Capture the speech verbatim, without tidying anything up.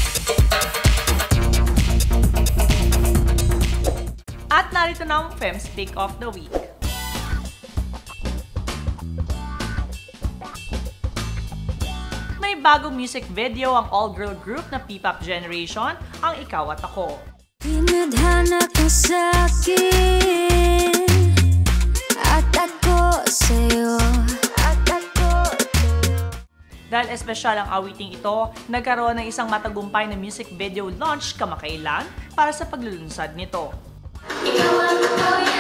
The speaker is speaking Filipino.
At narito na ang Fem's Pick of the Week. May bagong music video ang all-girl group na Ppop Generation, ang Ikaw at Ako. Pinadhana ka sa'kin at ako sa'yo. Dahil espesyal ang awiting ito, nagkaroon ng isang matagumpay na music video launch kamakailan para sa paglulunsad nito. Ikaw ang ako,